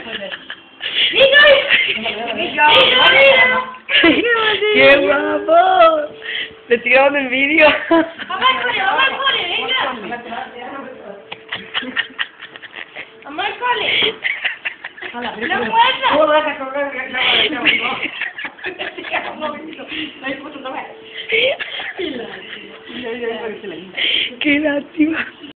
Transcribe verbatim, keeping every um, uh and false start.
¡Qué guapo! Le estoy grabando el vídeo. Vamos al cole, vamos al cole, venga. Vamos al cole. ¡No muerdas! ¡Qué lástima!